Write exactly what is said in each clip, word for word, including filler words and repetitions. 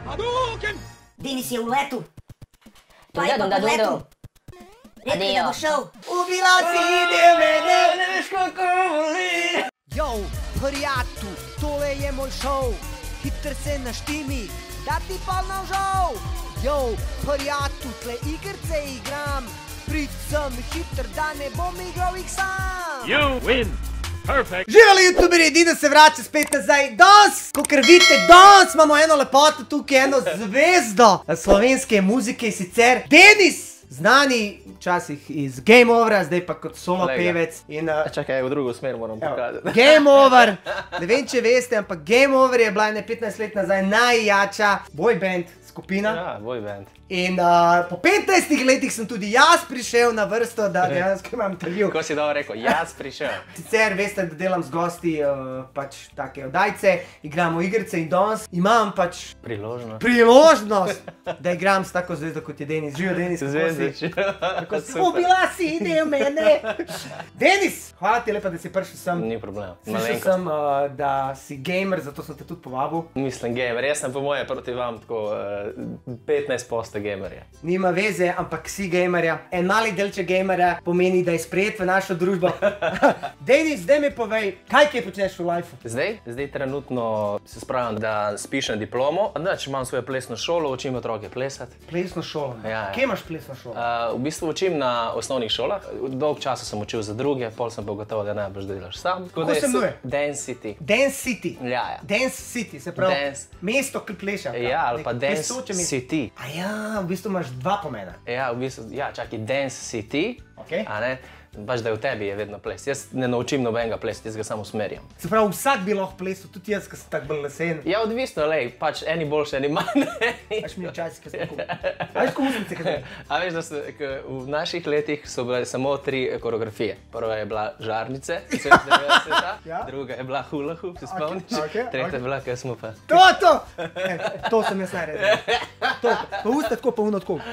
Denis je v letu. Pa je pa v letu. Rekli, da bo šel. Ubila si del mene, ne veš kako voli. Yo, prijatelj, tole je moj šov. Hiter se naštimi, da ti polno žal. Yo, prijatelj, tle igrice igram. Prid sem hiter, da ne bom igral jih sam. You win. Perfect. Živeli youtuberi, Edina se vrača spet nazaj. Danes, kakor vidite, danes imamo eno lepoto tukaj, eno zvezdo slovenske muzike, sicer Denis, znani včasih iz Game Overa, zdaj pa kot solo pevec. In, uh, Čakaj, v drugo smer moram pokazati. Game Over, ne vem če veste, ampak Game Over je bila ene petnajst let nazaj najjača boyband skupina. Ja, boyband. In uh, po petnajstih letih sem tudi jaz prišel na vrsto, da dejansko imam intervju. Ko si dobro rekel, jaz prišel. Sicer veste, da delam z gosti uh, pač take oddajce, igramo igrice in danes imam pač Priložnost. priložnost, da igram s tako zvezdo kot je Denis. Živijo Denis, kako si? Zvezdič. Kako si? Ubila si del mene. Denis, hvala ti lepa, da si prišel sem. Ni problema. Slišal sem, uh, da si gamer, zato sem te tudi povabil. Mislim gamer, jaz sem po moje proti vam tako uh, petnajst posto gamerja. Nima veze, ampak si gamerja. En mali delček gamerja pomeni, da je sprejet v našo družbo. Denis, zdaj mi povej, kaj kaj počneš v lifeu? Zdaj? Zdaj trenutno se spravljam, da spišem diplomo. Znači, imam svojo plesno šolo, učim otroke plesati. Plesno šolo? Ja, ja. Kje imaš plesno šolo? Uh, v bistvu učim na osnovnih šolah. Dolg časa sem učil za druge, pol sem pa gotovo, da najbolj delaš sam. Kako se imenuje? Dance City. Dance City? Ja, ja. Dance City, se pravi Dance. mesto, ki pleša. Ja, ali pa Dance City. A ja, v bistvu imaš dva pomena. Ja, v bistvu, ja, čakaj, Dance City, Ok. a ne, baš da je v tebi je vedno ples. Jaz ne naučim nobenega plesati, jaz ga samo usmerjam. Se pravi, vsak bi lahko plesal, tudi jaz, ki sem tak bolj lesen. Ja, odvisno, lej, pač eni boljši, eni manj. Aš mi včasih, ki sem kup. Aš ko muslice, ki sem. A veš, da se, k, v naših letih so bile samo tri koreografije. Prva je bila Žarnice, sedemdeseta, Ja. druga je bila Hula Hoop, se spomniš? ok, Tretja ok. je bila, kaj smo pa. To, to! E, to sem jaz najredil. To, pa usta tako, pa uno tako.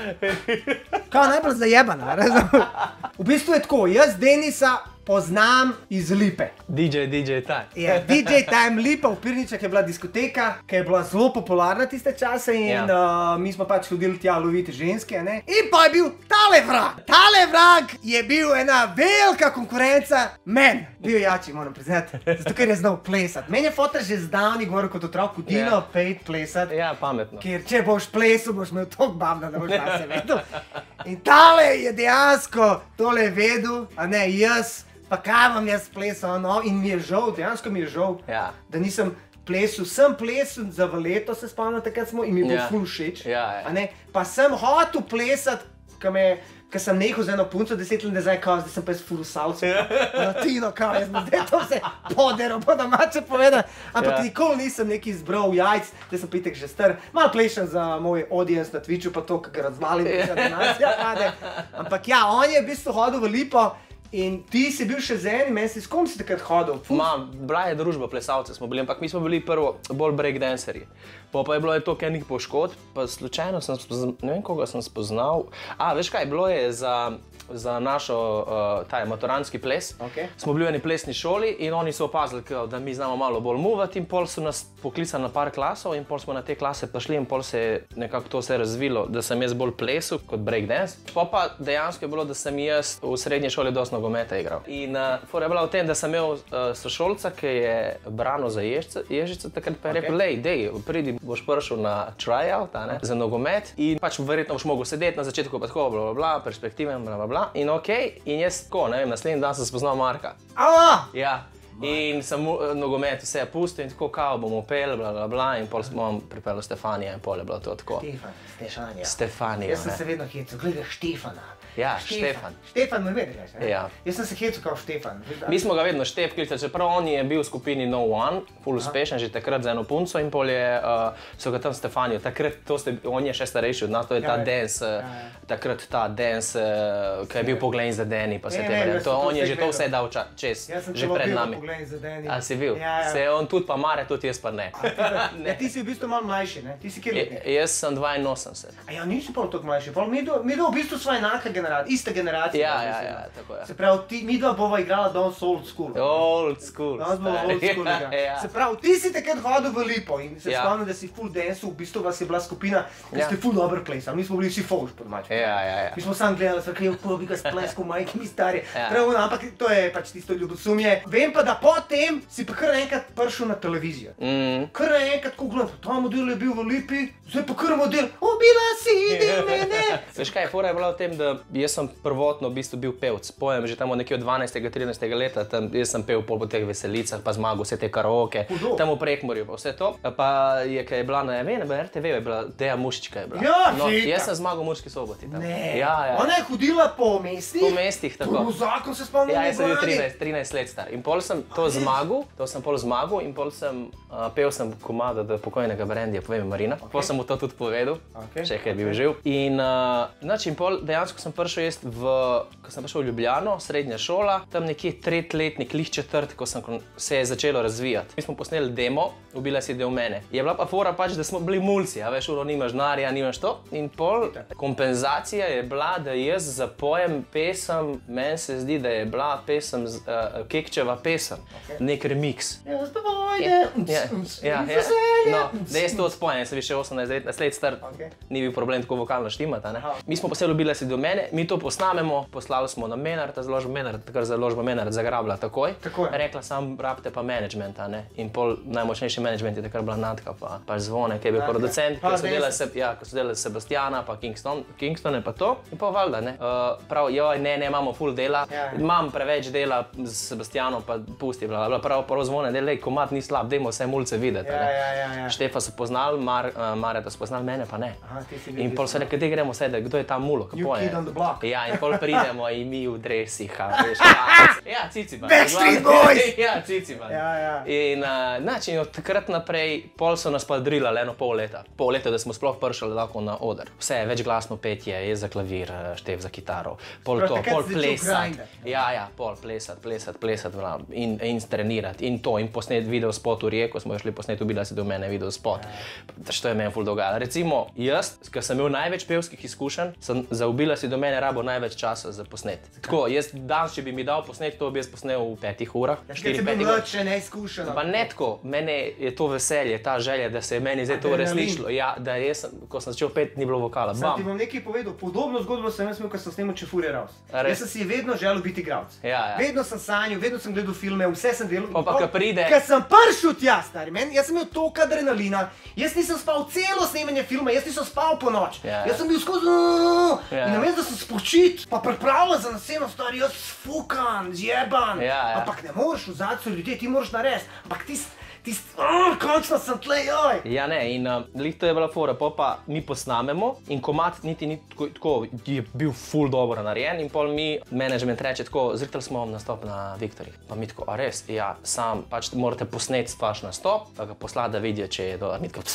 Kao najbolj zajebana, razumem. V bistvu je tako, jaz Denisa poznam iz Lipe. D J, D J Time. Je D J Time Lipa v Pirničah je bila diskoteka, ki je bila zelo popularna tiste čase in Ja. uh, mi smo pač hodili tja loviti ženske, ne? In pa je bil tale vrag. Tale vrag je bil ena velika konkurenca men. Bil jači, moram priznati, zato ker je znal plesati. Meni je fotor že zdavni govoril kot otrok, Dino, Ja. pejt plesati. Ja, pametno. Ker če boš plesal, boš imel toliko babna, da boš vase vedel. In tale je dejansko tole vedel, a ne jaz. Pa kaj vam jaz plesal, no, in mi je žal, dejansko mi je žal, Ja. da nisem plesal. Sem plesal za Valeto, se spomnim, takrat smo, in mi je bil Ja. ful všeč. Ja, ja. A ne, pa sem hotel plesati, ko me, ko sem nehal z eno punco deset let nazaj, kao, zdaj sem pa jaz ful v salsu. Latino, kao, jaz sem zdaj to vse poderal, po domače povedati. Ampak Ja. nikoli nisem neki zbral jajc, zdaj sem pitek že star. Malo plešem za moj audience na Twitchu, pa to, ki ga razvalim, da donacija pade. Ampak ja, on je v bistvu hodil v Lipo. In ti si bil še z enim, meni si s kom si takrat hodil? Ful. Ma, bila je družba, plesalce smo bili, ampak mi smo bili prvo bolj breakdancerji. Po pa je bilo je toliko enih poškodb, pa slučajno sem spoznal, ne vem koga sem spoznal. A, veš kaj, bilo je za, za našo, uh, taj maturantski ples. Ok. Smo bili v eni plesni šoli in oni so opazili, kao, da mi znamo malo bolj movati in pol so nas poklicali na par klasov in pol smo na te klase prišli in pol se je nekako to se razvilo, da sem jaz bolj plesal kot breakdance. Po pa dejansko je bilo, da sem jaz v srednji šoli dosti nogometa igral. In uh, fora je bila v tem, da sem imel uh, sošolca, ki je branil za Ježico, Ježico takrat pa je rekel, lej, dej, pridi, boš prišel na tryout, a ne, za nogomet in pač verjetno boš mogel sedeti na začetku pa tako, bla, bla, bla, perspektiven, bla, bla, bla. In okej, in jaz tako, ne vem, naslednji dan sem spoznal Marka. A! Ja. In sem uh, nogomet vse pustil in tako kao bomo peli, bla, bla, bla, in pol smo pripeljali Stefanija in pol je bilo to tako. Štefan, Stešanija. Stefanija, Jaz sem ne. se vedno hecal, gledaj Štefana. Ja, Štefan. Štefan me vedeš, ne? Ja. Jaz sem se hecal kao Štefan. Mi smo ga vedno Štef klicali, čeprav on je bil v skupini No One, ful uspešen že takrat z eno punco in pol je, uh, so ga tam Stefanijo, takrat to ste, on je še starejši od nas, to je ta Ja, ja. dance, uh, Ja, ja. takrat ta dance, uh, ki je bil pogledaj za Deni pa se Ne, te ne, vreme. jaz sem To to on je vse že to gledal. vse dal ča, čez, Jaz sem že celo pred bil na nami. gledaj za Deni. A si bil? Ja, ja. Se on tudi pa mare, tudi jaz pa ne. Ja, ti si v bistvu malo mlajši, ne? Ti si kjer letnik? Jaz sem dvainosemdeset. A ja, nisi pol toliko mlajši. Pol mi dva v bistvu sva enaka generacija, ista generacija. Ja, ja, ja, tako je. Se pravi, ti, mi dva bova igrala danes old school. Old school. Danes bova old school igrala. Ja. Se pravi, ti si takrat hodil v Lipo in se Ja. spomnim, da si full dance, v bistvu vas je bila skupina, ki Ja. ste full dobro plesali. Mi smo bili vsi fouš pod mačko. Ja, ja, ja. Mi smo sam gledali, so kaj v bi ga spleskal, majke mi stari. Ja. Prav, no, ampak to je pač tisto ljubosumje. Vem pa, da potem si pa kar enkrat prišel na televizijo. Mm. Kar enkrat, ko gledam, ta model je bil v Lipi, zdaj pa kar model, ubila si del mene. Veš kaj, fora je bila v tem, da jaz sem prvotno v bistvu bil pevc. Pojem že tam od nekje od dvanajstega, trinajstega leta, tam jaz sem pel pol po teh veselicah, pa zmagal vse te karaoke, Hudo. tam v Prekmurju pa vse to. Pa je, kaj je bila na, vem, na R T V je bila Deja Mušička je bila. Ja, no, fika. jaz sem zmagal v Murski Soboti tam. Ne, Ja, ja. ona je hodila po mestih. Po mestih, tako. Po zakon se spomnim. Ja, jaz sem bil Ljubljani. trinajst, trinajst let star. In pol sem to zmagal, to sem pol zmagal in pol sem uh, pel sem komada do pokojnega Brandija, povem Marina. Okay. Pol sem mu to tudi povedal, Okay. še kaj je bil živ. In uh, znači, in pol dejansko sem prišel jaz v, ko sem prišel v Ljubljano, srednja šola, tam nekje tretletnik, lih četrt, ko sem se je začelo razvijati. Mi smo posneli demo, Ubila si del mene. Je bila pa fora pač, da smo bili mulci, a veš, uro nimaš denarja, nimaš to. In pol kompenzacija je bila, da jaz zapojem pesem, meni se zdi, da je bila pesem, z, uh, Kekčeva pesem, okay. Nek remix. Jaz pa vojde, Ja, ja, ja. No, da jaz to odpojem, jaz sem bil še osemnajst let star, Okay. ni bil problem tako vokalno štimati, ne. Mi smo posebej Ubila si do mene, mi to posnamemo, poslali smo na Menard, založba Menard, takrat založba Menard zagrabila takoj. Takoj. Rekla sam, rabite pa menedžmenta, ne. In pol najmočnejši menedžment je takrat bila Natka, pa, pa Zvone, ki je bil Natka. producent, Pa ki so delali, Deset. se, ja, ko so delali Sebastiana, pa Kingston, Kingstone pa to. In pa valjda, ne. Uh, prav, joj, ne, ne, imamo full dela, Ja, ja. imam preveč dela z Sebastianom, pa pusti, bla, bla, prav, prav Zvone, da lej, komad ni slab, dajmo vse mulce videti, Ja, ne. ja, ja, ja. Štefa so poznali, Mar, uh, Mareta so poznali, mene pa ne. Aha, ti si bil In pol so rekli, da gremo vse, da kdo je ta mulo, New kako je. kid on the block. Ja, in pol pridemo in mi v dresih, a veš, ja, ja, Ciciban. Backstreet Boys! Ja, Ciciban. Ja, ja. In, uh, znači, in od takrat naprej, pol so nas pa drilali eno pol leta. Pol leta, da smo sploh prišli lahko na oder. Vse, večglasno petje, je za klavir, Štef za kitaro, pol Prav, to, takrat pol si začel plesati. grindati. Ja, ja, pol plesati, plesati, plesati, bla, in, in trenirati, in to, in posnet video spot v Rijeko, smo šli posnet, Ubila si do mene video spot. To je meni ful dogajalo. Recimo, jaz, ki sem imel največ pevskih izkušenj, sem za Ubila si do mene rabo največ časa za posnet. Tako, jaz danes, če bi mi dal posnet, to bi jaz posnel v petih urah, Ker si štirih, bil petih urah. mlad, še neizkušen. Pa ne tako, mene je to veselje, ta želja, da se je meni zdaj to Adrenalin. uresničilo. Ja, da jaz, sem- ko sem začel peti, ni bilo vokala. Sam ti Bam. bom nekaj povedal, podobno zgodbo sem jaz imel, ko sem snemal Čefurje Raus. A res? Jaz sem si vedno želel biti igralec. Ja, ja. Vedno sem sanjal, vedno sem gledal filme, vse sem delal. Pa pa, ko pride- Ko sem prišel tja, stari, men, jaz sem imel toliko adrenalina, jaz nisem spal celo snemanje filma, jaz nisem spal po noč. Ja, ja. Jaz sem bil skozi Ja. in namesto da sem spočit, pa pripravljen za naslednjo stvar, jaz fukan, zjeban. Ja, ja. Ampak ne moreš, v zadnji so ljudje, ti moraš narediti. Ampak tist, tist, oh, končno sem tle, joj. Ja, ne, in uh, lih to je bila fora, pol pa mi posnamemo in komat niti ni tako, tako je bil full dobro narejen in pol mi, management reče tako, zrihtali smo vam nastop na Viktorji. Pa mi tako, a res? Ja, sam, pač morate posneti vaš nastop, pa ga poslati, da vidijo, če je dobro. Mi tako,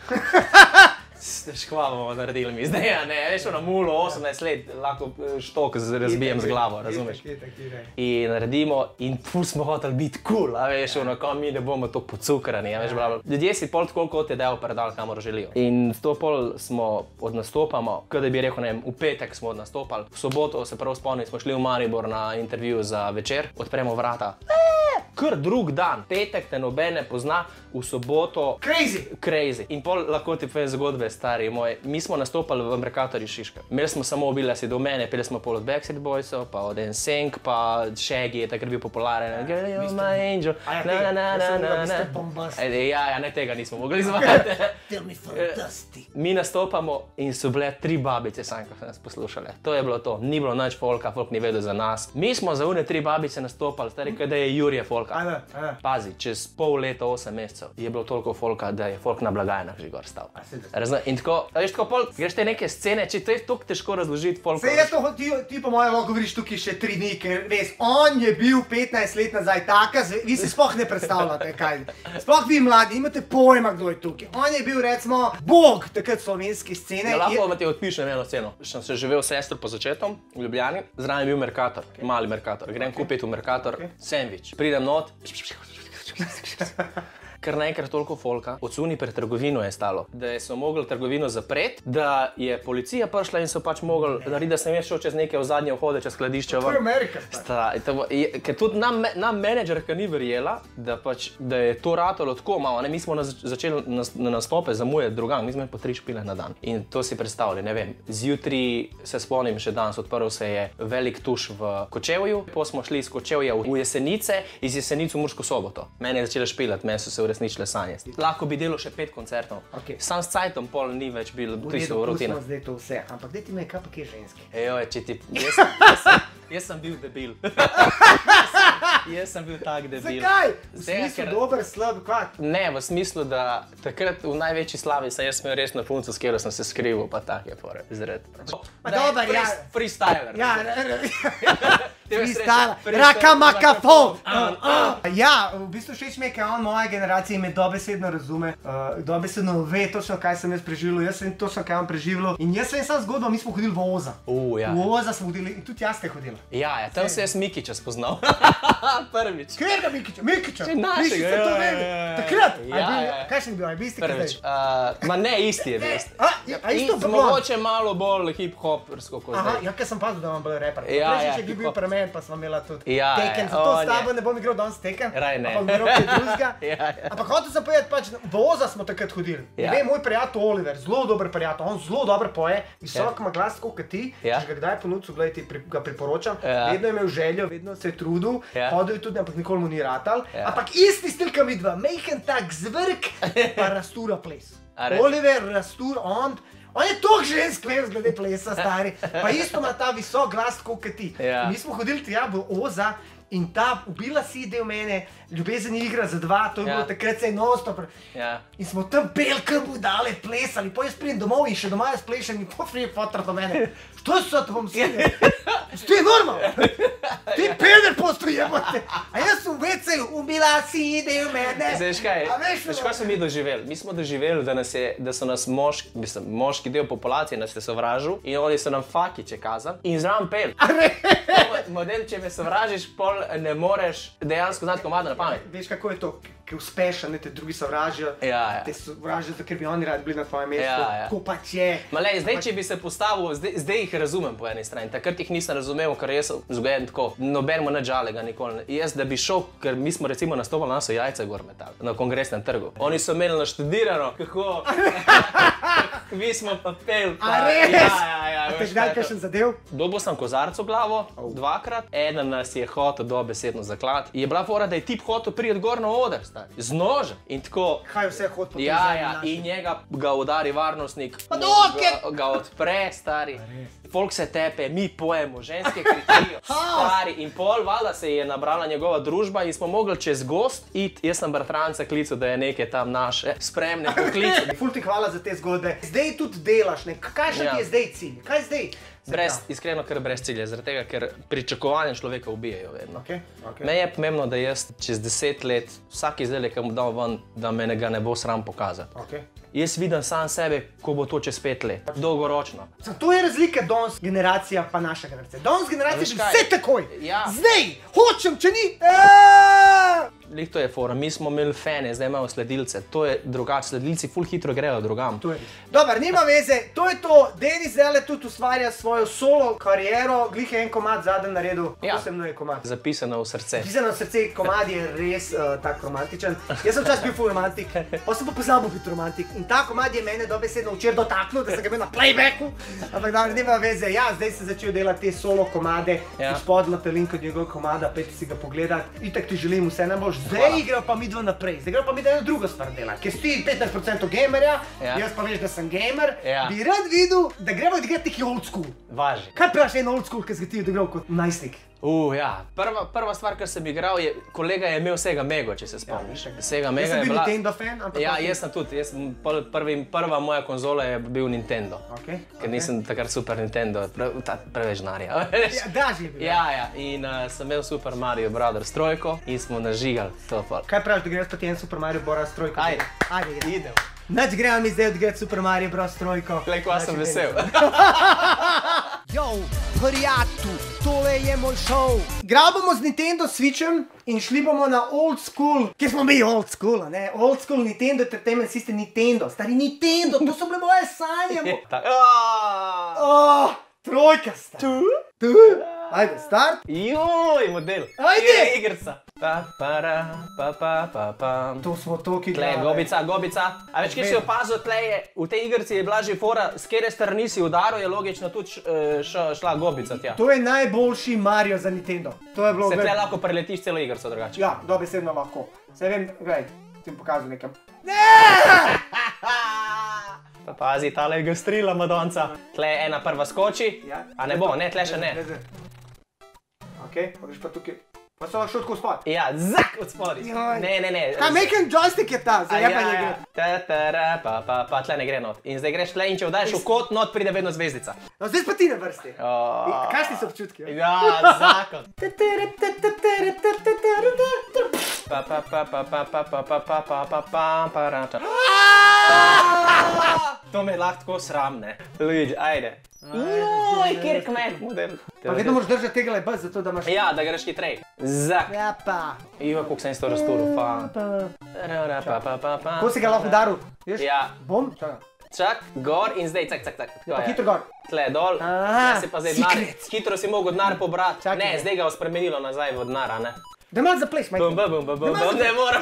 Škva bomo naredili mi zdaj, ja, ne, veš, ono mulo, osemnajst let, lahko eh, štok z- razbijem z glavo, razumeš? In naredimo, in ful smo hoteli biti kul, cool, a veš, ono, ko mi ne bomo to pocukrani, a veš, bla, bla. Ljudje si pol tako, kot je del predal, kamor želijo. In to pol smo od nastopamo, kot da bi rekel, ne vem, v petek smo od nastopali, v soboto se prav spomnim, smo šli v Maribor na intervju za večer, odpremo vrata, eee, kar drug dan, petek te nobene pozna, v soboto Crazy. Crazy. In pol lahko ti povem zgodbe, stari moj. Mi smo nastopali v Mercatorju Šiška. Imeli smo samo Ubila si do mene, peli smo pol od Backstreet Boysov, pa od N Sync, pa Shaggy je takrat bil popularen. Girl, you're my angel. A ja, Na, tega. na, na, Jaz sem na, ga na. mister Bombastic. Ej, Ja, ja, ne tega nismo mogli izvajati. Tell me fantastic. Mi nastopamo in so bile tri babice, sam, ko so nas poslušale. To je bilo to. Ni bilo nič folka, folk ni vedel za nas. Mi smo za une tri babice nastopali, stari, kaj da je Jurje folka. Ajde, ajde. Pazi, čez pol leta, osem mesecev je bilo toliko folka, da je folk na blagajnah že gor stal. se da- Razumem? In tako, a veš, tako pol, greš te neke scene, če to je tako težko razložiti folku. Se jaz to, ti, ti po mojem lahko govoriš tukaj še tri dni, ker res, on je bil petnajst let nazaj taka, zve- vi si sploh ne predstavljate kaj. Sploh vi mladi, imate pojma, kdo je tukaj. On je bil recimo bog takrat slovenske scene. Ja, lahko Je- vam ti odpišem eno sceno. Sem se živel s sestro po začetku v Ljubljani, zraven je bil Mercator, mali Mercator. Grem kupiti v Mercator sendvič. Pridem not. Ker naenkrat toliko folka, odsuni pred trgovino je stalo, da so mogli trgovino zapreti, da je policija prišla in so pač mogli narediti, da sem jaz šel čez neke v zadnje vhode, čez skladišče. To je Amerika. Ker tudi nam, nam menedžerka ni verjela, da, pač, da je to ratalo tako malo. Ne? Mi smo na, začeli na, na nastope zamujati drugam, mi smo po tri špile na dan. In to si predstavljali, ne vem, zjutraj se spomnim še danes, odprl se je velik tuš v Kočevju, potem smo šli iz Kočevja v Jesenice, iz Jesenic v Murško Soboto. Mene je začela špilati, meni so se resničile sanje. Lahko bi delal še pet koncertov. Okay. Sam s cajtom pol ni več bil tisto rutina. Zdaj to vse, ampak daj ti me, kaj pa kje ženski? Ejo, če ti... Jaz, jaz, sem, jaz sem bil debil. Jaz sem bil tak debil. Zakaj? V smislu dober, slab, kvat? Ne, v smislu, da takrat v največji slavi sem jaz imel res na funcu, s katero sem se skrival, pa tak je fore. Zred. Pa dober, ja. Freestyler. Ja, freestyler. Raka makafon. Ja, v bistvu všeč mi je, ker on moja generacija me dobesedno razume, uh, dobesedno ve točno, kaj sem jaz preživljal, jaz vem točno, kaj on preživljal. In jaz vem sam zgodbo, mi smo hodili v Oza. Uh, ja. V Oza smo hodili in tudi jaz ste hodili. Ja, ja, tam se jaz Mikića spoznal. Prvič. Kjerga Mikića? Mikića? Če našega, ja, ja, ja, ja. Takrat? Ja, ja. Kaj še ni bil, aj bi isti Prvič. Uh, ma ne, isti je bil. A, a isto pa bilo? Mogoče malo bolj hip-hopersko kot Aha, zdaj. ja, ker sem pazil, da vam bil reper. Ja, ja, Prejšnji je bil pri meni, pa smo imela tudi Ja, Taken, ja, zato o, s tabo ne. ne bom igral danes Taken. Raj ne. Ampak igral kaj drugega. Ja, ja. Ampak hotel sem povedati, pač v Oza smo takrat hodili. Ja. Ne vem, moj prijatelj Oliver, zelo dober prijatelj, on zelo dobro poje, visok ima glas tako kot ti, Ja. če ga kdaj ponudil, glej, ti pri, ga priporočam, Ja. vedno je imel željo, vedno se je trudil, Ja. hodil je tudi, ampak nikoli mu ni ratal. Ja. Ampak isti stil, kam vidva, mejhen tak zvrk, pa rastura ples. A res? Oliver, rastur, on, on je toliko žensk ples glede plesa, stari, pa isto ima ta visok glas tako kot ti. Ja. Mi smo hodili tja v Oza in ta ubila si del mene, ljubezen je igra za dva, to je Ja. bilo takrat se je non-stop. Ja. In smo tam pelke budale plesali, po jaz pridem domov in še doma jaz plešem in po frije fotra do mene. Što so to bom sile? Što je normalno? Ti peder postoji jebote. A jaz sem v ve ce-ju, ubila si del mene. Zdaj, veš kaj, A veš, veš, kaj smo mi doživeli? Mi smo doživeli, da, nas je, da so nas moški, mislim, moški del populacije nas je sovražil in oni so nam fakiče kazali in zraven pel. Model, če me sovražiš, pol ne moreš dejansko znati komada na pamet. Veš, kako je to, ki uspeš, a ne te drugi sovražijo, Ja, ja. te sovražijo, zato ker bi oni radi bili na tvojem mestu, Ja, ja. ko pač je. Ma lej, zdaj, če bi se postavil, zdaj, zdaj jih razumem po eni strani, takrat jih nisem razumel, ker jaz sem vzgojen tako, nobenemu ne žalega nikoli. Ne. Jaz, da bi šel, ker mi smo recimo nastopali, nas so jajce gor metali, na kongresnem trgu. Oni so imeli naštudirano, kako, mi smo pa pel. Pa, A res? Ja, ja, ja. A te veš kdaj kaj, to- kakšen zadev? Dobil sem kozarco v glavo, dvakrat, eden nas je hotel dobesedno zaklad. Je bila fora, da je tip hotel priti gor na oder, stari, z nožem in tako. Kaj vse hod po tej Ja, zemlji ja, naši? in njega ga udari varnostnik, Pa dokaj? ga, ga odpre, stari. Folk se tepe, mi pojemo, ženske kričijo, stari. In pol valjda se je nabrala njegova družba in smo mogli čez gost iti. Jaz sem bratranca klical, da je nekaj tam naše spremne poklice. Ful ti hvala za te zgodbe. Zdaj tudi delaš, ne? Kakšen Ja. ti je zdaj cilj? Kaj zdaj? Brez, iskreno, ker brez cilja, zaradi tega, ker pričakovanja človeka ubijajo vedno. Okay, okay. Me je pomembno, da jaz čez deset let, vsak izdelek, ki mu dam ven, da me ga ne bo sram pokazati. Okay. Jaz vidim sam sebe, ko bo to čez pet let, dolgoročno. Zato je razlika danes generacija pa naša generacija. Danes generacija Veš je kaj? vse takoj. Ja. Zdaj, hočem, če ni. Aaaa! Lih to je fora, mi smo imeli fane, zdaj imamo sledilce, to je drugače, sledilci ful hitro grejo drugam. To je res. Dobar, nima veze, to je to. Denis zdajle tudi ustvarja svojo solo kariero, glih je en komad zadnji naredil, kako Ja. se imenuje komad. Zapisano v srce. Pisano v srce, komad je res uh, tako romantičen. Jaz sem včasih bil ful romantik, pa sem pa pozabil biti romantik. In ta komad je mene dobesedno včeraj dotaknil, da sem ga imel na playbacku. Ampak da, nima veze, ja, zdaj sem začel delati te solo komade. Ja. Spod imate link od njegovega komada, pejte si ga pogledati. Itak ti želim vse najboljše. Zdaj igra pa mi dva naprej, zdaj igra pa mi da eno drugo stvar dela. Ker si ti petnajst procentov gamerja, Ja. jaz pa veš, da sem gamer, Ja. bi rad videl, da gremo odigrati neki old school. Važi. Kaj praviš en old school, ki si ga ti odigral kot najstnik? Uh, ja. Prva, prva stvar, kar sem igral, je, kolega je imel Sega Mego, če se spomniš. Ja, Sega Jaz Mega sem je bil bila... Nintendo fan, ampak... Ja, okej. jaz sem tudi, jaz sem pol, prvi, prva moja konzola je bil Nintendo. Okej, Ker okej. nisem takrat Super Nintendo, pre, ta, preveč denarja. Ja, dražji je bil. Ja, ja, in uh, sem imel Super Mario Brothers trojko in smo nažigali to pol. Kaj praviš, da greš pa ti en Super Mario Bros. Trojko? Ajde. Ajde, gremo. Idem. Nač gremo mi zdaj odigrati Super Mario Bros. Trojko. Glej, kva sem Znači, vesel. gremo. Yo, prijatelj, tole je moj šov. Igral bomo z Nintendo Switchem in šli bomo na old school, kjer smo mi old school, ne? Old school Nintendo Entertainment System Nintendo, stari Nintendo, to so bile moje sanje. Oh, trojka sta. Tu? Tu? Ajde, start. Joj, model. Ajde. Igrica. Pa, para, pa, pa, pa, pa. To smo toki Tle, igrali. gobica, gobica. A veš, kje si opazil, tle je, v tej igrici je bila že fora, s kere strani si udaril, je logično tudi šla gobica tja. To je najboljši Mario za Nintendo. To je bilo... Se tle lahko preletiš celo igrico drugače. Ja, dobesedno lahko. Se vem, gledaj, ti bom pokazal nekam. Pa pazi, tale je gastrila, Madonca. Tle ena prva skoči, a ne bo, ne, tle še ne. Ok, pa greš pa tukaj. Pa so šel tako spod. Ja, zak od spodi. Ne, ne, ne. Kaj, meken joystick je ta, za jebanje gre. Ta-ta-ra, pa, pa, pa, tle ne gre not. In zdaj greš tle in če vdaš v kot, not pride vedno zvezdica. No, zdaj pa ti na vrsti. Kakšni so občutki? Ja, zakon. Pa, pa, pa, pa, pa, pa, pa, pa, pa, pa, pa, pa, pa, rača. To me je lahko tako sram, ne. Luigi, ajde. Joj, kjer kmet, model. Pa vedno moraš držati tega lebez, zato da imaš... Ja, da greš hitrej. Zak. Ja pa. Joj, koliko sem s to razturil, fa. Ra, pa, pa, pa, pa. Ko si ga lahko udaril? Ja. Bom? Čakaj. Čak, gor in zdaj, cak, cak, cak. Pa hitro gor. Tle, dol. Aha, Ja si pa zdaj denar, secret. hitro si mogel denar pobrati. Čakaj. Ne, zdaj ga je spremenilo nazaj v denara, ne. Da malo za ples, majke. Bum, bum, bum, bum, bum, ne moram.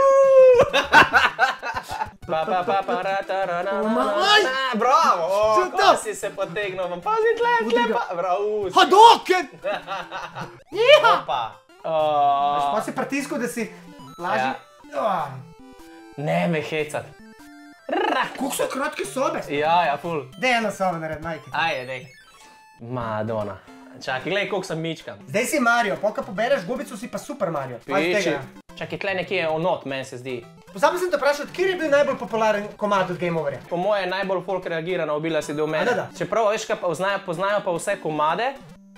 Pa, pa, pa, pa, ra, ta, ra, na, na, na, na, bravo, o, Čo to? ko si se potegnil, vam pazi tle, tle, pa, bravo, usi. Hadoken! Jiha! Opa. Pa si pritisku, da si lažji. Ja. Ne me hecat. Rak. Koliko so kratke sobe? Ja, ja, ful. Dej eno sobo nared, majke. Ajde, dej. Madonna. Čakaj, gledaj, koliko sem mičkan. Zdaj si Mario, polka pobereš gobico, si pa Super Mario. Pazi Piči. tega. Čakaj, tle nekje je onot, meni se zdi. Pozabil sem te vprašati, kjer je bil najbolj popularen komad od Game Overja? Po moje najbolj folk reagira na obila si del mene. A, da, da. Čeprav, veš, kaj pa poznajo, poznajo pa vse komade.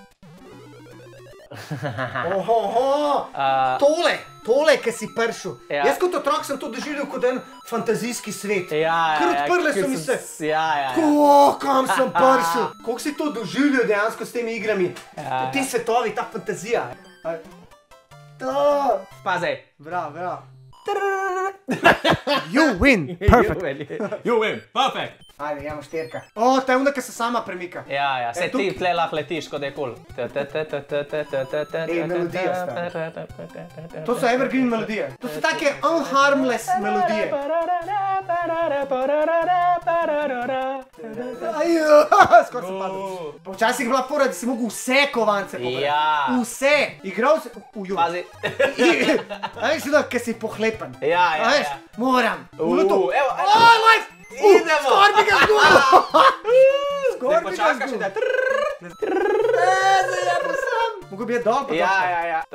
Ohoho! Uh, Tole, tole, ki si pršel. Ja. Jaz kot otrok sem to doživljal kot en fantazijski svet. ja, ja, Kar ja, odprle ker so mi se. s- Ja, ja, ja. Ko, kam sem pršel? Koliko si to doživljal dejansko s temi igrami? Ja, Ti ja. svetovi, ta fantazija. Aj. To! Pa zdaj. Bravo, bravo. You win! Perfect! You win, perfect. Ajde, jamo šterka. O, ta je onda, ki se sama premika. Ja, ja, se E, ti tuk- tle lahko letiš, kot je kul. Ej, melodija sta. To so evergreen melodije. To so take unharmless melodije. Ajo, skoraj sem padel. Pa včasih je bila fora, da si mogel vse kovance pobrati. Ja. Vse. Igral si... Ujo. Pazi. A veš, da, ki si pohlepen. Ja, ja, A veš, ja. moram. Uh, Ulutu. evo, evo. O, life! Idemo. Skoraj bi ga zgubil. Zdaj Skoraj bi ga počakaš, zgubil. da... E, zdaj je pa sam. Mogoče bi je dol pa Ja, dol. ja, ja.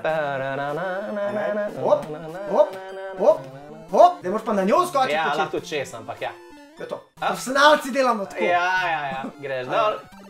Hop, hop, hop, hop. Zdaj moraš pa na njo skočiti. Ja, početi. lahko tudi čez, ampak ja. To je to. Profesionalci delamo tako. Ja, ja, ja. Greš dol.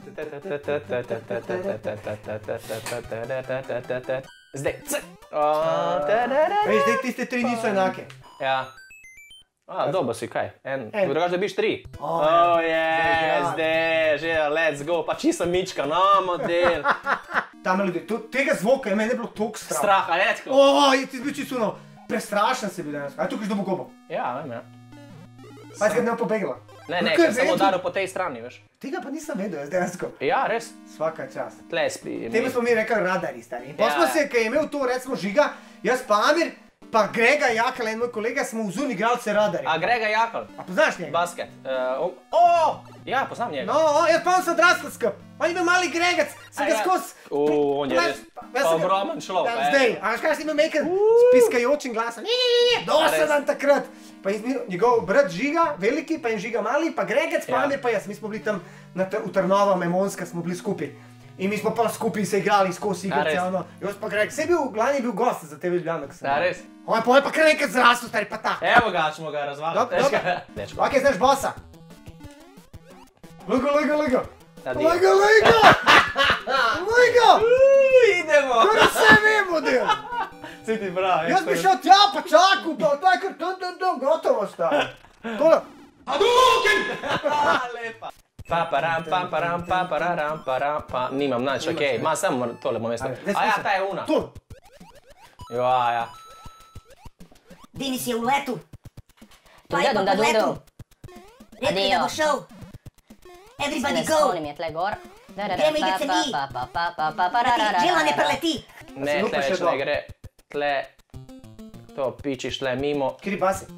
Zdaj. c- Veš, zdaj tiste tri niso enake. Ja. A, dobro si, kaj? En. En. Drugač dobiš tri. O, Oh, zdaj je, igra. zdaj, že, let's go. Pa čisto mička, no, model. Ta melodija, to- tega zvoka je meni bilo toliko strah. Strah, a je tako? O, je ti bil čisto ono, prestrašen si bil danes. Aj, tukaj že dobo gobo. Ja, vem, ja. Pa si ga ne pobegla. Ne, ne, Tukaj ker sem vedno- udaril po tej strani, veš. Tega pa nisem vedel, jaz dejansko. Ja, res. Svaka čast. Tle spi. Temu smo mi rekli radari, stari. In pa Ja, smo ja. se, ko je imel to, recimo Žiga, jaz pa Amir, pa Grega Jakala in moj kolega smo v zun igralce radari. A Grega Jakl, A poznaš njega? basket. Uh, o, ja, poznam njega. No, o, jaz pa on sem odrastel skup. On je bil mali Gregac, sem A ga ja. skozi... O, on je Jaz- res jaz pa sem ga- ogromen človek. Ja, eh. zdaj, a veš kaj si imel meken s piskajočim glasom? Ni, ni, ni, dosadan takrat. Pa je bil njegov brat Žiga, veliki, pa je Žiga mali, pa Gregec, pa Ja. Amir, pa jaz. Mi smo bili tam na Tr- v Trnovo, Memonska smo bili skupaj. In mi smo pa skupaj se igrali skozi A, res? igrice, ono. Jaz pa Greg, se je bil, glavni je bil gost za te Ljubljano, ko sem. Da, res. On je pa, on je pa kar nekaj zrastel, stari pa tak. Evo ga, ćemo ga razvaliti. Dobro, Veš dobro. kaj? Dečko. Ok, znaš bossa? Lugo, lugo, lugo. Adio. Lugo, lugo! Lugo! Idemo. Kar vse vemo, del. Si ti prav. Jaz bi šel tja pa čakal, pa to je kar tam, tam, tam, gotovo stari. Tole. A, lepa. Pa, param, pam, param, pa, pararam, param, pa. Nimam nič, okej. Ma, samo tole bom jaz. A ja, ta je una. Tu. Ja, ja. Denis je v letu. Pa Dum, je pa dum, po dum, letu. dum. Rekli, da Adijo. bo šel. Se Everybody ne go. spomnim, je tle gor. Gremo igrice mi. Žela ne preleti. Ne, lupa tle še več dol. ne gre. Tle, to pičiš tle mimo. Kri basi.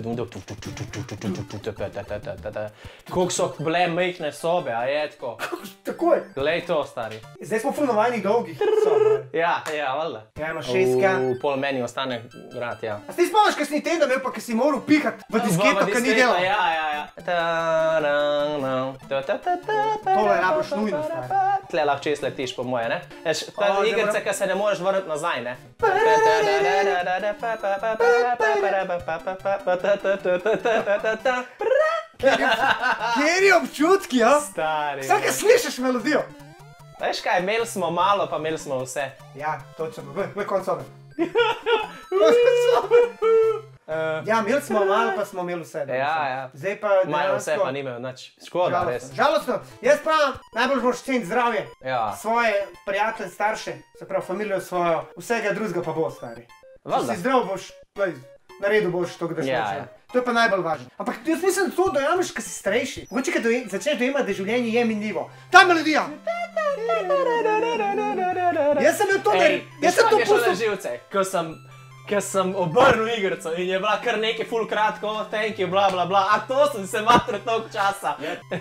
Koliko so bile majhne sobe, a je tako? Takoj. Glej to, stari. Zdaj smo ful navajnih dolgih sob. Ja, ja, valjda. Ja, ima šestka. V pol meni ostane grad, ja. A si ti spomniš, kaj si Nintendo imel, pa kaj si moral pihat v disketo, kaj ni delal? Ja, ja, ja. Tole rabiš nujno, stari. Tle lahko čez letiš, po moje, ne? Veš, O, ta zdaj igrica, moram- ki se ne moreš vrniti nazaj, ne? Kjer je občutki, ja? Stari. Vsake slišiš melodijo. Veš kaj, imeli smo malo, pa imeli smo vse. Ja, točno, v konc sobe. Konc sobe. Ja, imeli smo malo, pa smo imeli vse. Ja, ja. Zdaj pa Imajo vse, dejansko pa nimajo nič. Škoda, res. žalostno. Žalostno. Jaz pravim, najbolj moraš ceniti zdravje. Ja. Svoje prijatelje, starše, se pravi familijo svojo, vsega drugega pa bo, stari. Če Valjda. si zdrav, boš, glej, naredil boš to, da Ja, šloš. ja. To je pa najbolj važno. Ampak jaz mislim, da to dojameš, ko si starejši. Mogoče, ko doje, začneš dojemati, da življenje je minljivo. Ta melodija! Jaz sem imel to, da... Ej, Jaz sem to veš, kaj mi je šlo na pustil... živce, ko sem, ko sem obrnil igrico in je bila kar nekaj ful kratko, oh, thank you, bla, bla, bla, a to sem se matro toliko časa.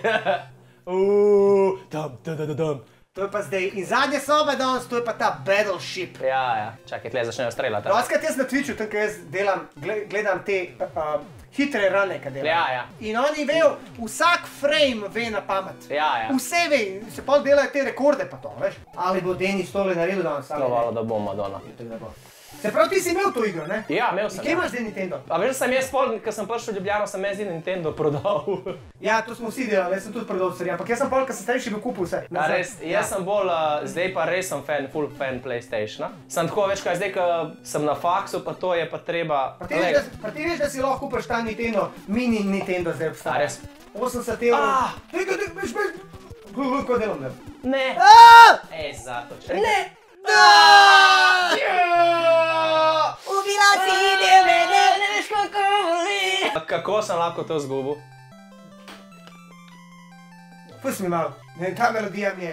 Uuuu, dam, dam, dam, dam. To je pa zdaj. In zadnja soba danes, to je pa ta Battleship. Ja, ja, čakaj, tle začnejo streljati. Doskrat jaz na Twitchu, tam, ko jaz delam, gle- gledam te uh, hitre rane, kaj delam. Ja, ja. In oni vejo, vsak frame ve na pamet. Ja, ja. Vse ve, in se pol delajo te rekorde pa to, veš. Ali bo Denis tole naredil danes, ali To ne. valo, da bom Madonna. Se pravi, ti si imel to igro, ne? Ja, imel In sem. kje Ja. imaš zdaj Nintendo? A veš, sem jaz pol, ko sem prišel v Ljubljano, sem jaz Nintendo prodal. Ja, to smo vsi delali, jaz sem tudi prodal stvari, ampak jaz sem pol, ko sem starejši, bil kupil vse. A res, jaz sem bolj, uh, zdaj pa res sem fan, full fan PlayStationa. Sem tako več, kaj zdaj, ko sem na faksu, pa to je pa treba... Pa ti veš, da, pa ti veš, da si lahko kupiš ta Nintendo, mini Nintendo zdaj obstaja. A res? osemdeset evrov. Ah! Tega, tega, veš, veš, kako delam, ne? Ne. Aaaa! Ej, zato, če... Ne! Ubila si ide mene, ne veš kako voli. Kako sem lahko to zgubil? Pusti mi malo, ne, ta melodija mi je...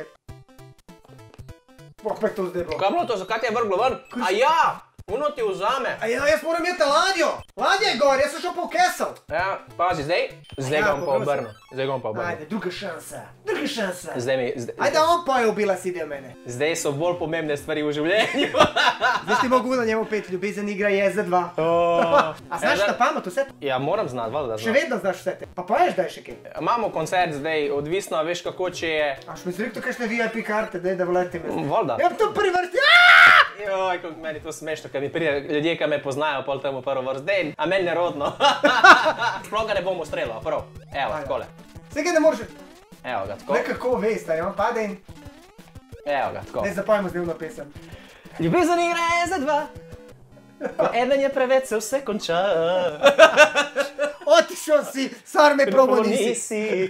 Bog, pa je to zdaj bilo. Kaj je bilo to, zakaj ti je vrglo ven? A ja, uno ti vzame. A ja, jaz moram imeti ladjo! Ladja je gor, jaz sem šel pa v kesel. Ja, pazi, zdaj, zdaj Ja, ga bom pa poprosim. obrnil. Zdaj ga bom pa obrnil. Ajde, druga šansa, druga šansa. Zdaj mi, zdaj, Ajde, on pa je ubila si del mene. zdaj so bolj pomembne stvari v življenju. Zdaj ti mogu na njemu pet, ljubezen igra je za dva. Oh. A znaš na pamet vse? Ja, moram znati, valjda Še znam. vedno znaš vse te. Pa poveš, da je še kaj. Imamo koncert zdaj, odvisno, veš kako, če je... Aš mi si rekel, kakšne V I P karte, daj, da volete me. Valjda. Ja, to prvi vrsti. Joj, kako meni to smešno, kad mi pride ljudje, ki me poznajo, pol temu prvo vrst. Dej, a meni nerodno. Sploh ga ne bom ustrelil, prav. Evo, takole. Vse ga ne moreš, Evo ga, tako. ne kako veš, da je on pade in Evo ga, tako. ne zapojmo zdaj v pesem. Ljubezen igra je za dva. Ko eden je preveč, se vse konča. Otišel si, sar me probo nisi. Nisi.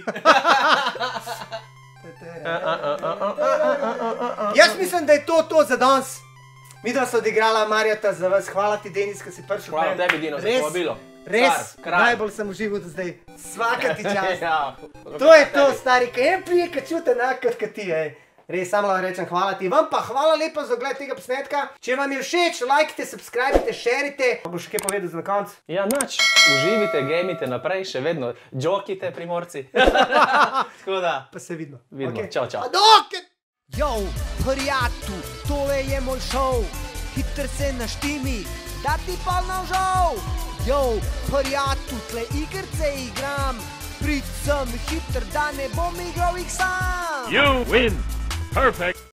Jaz mislim, da je to to za danes. Midva sta odigrala Marjata za vas. Hvala ti, Denis, ko si prišel. Hvala k meni. tebi, Dino, za Res, povabilo. Res, Car, kralj. najbolj sem užival do zdaj. Svaka ti čast. Ja. To je to, stari, ki en pije, ki čute enak kot kot ti, ej. Res, samo lahko rečem hvala ti. Vam pa hvala lepa za ogled tega posnetka. Če vam je všeč, lajkite, subscribite, šerite. Pa boš še kaj povedal za na koncu? Ja, nič. Uživite, gamite naprej, še vedno. Jokite, primorci. Tako da, Pa se vidimo. vidimo. Okej. Čau, čau. Adoke! Yo, prijatelj, tole je moj šov, hiter se naštimi, da ti pa navžal. Yo, prijatelj, tle igrice igram, prid sem hiter, da ne bom igral jih sam. You win. Perfect.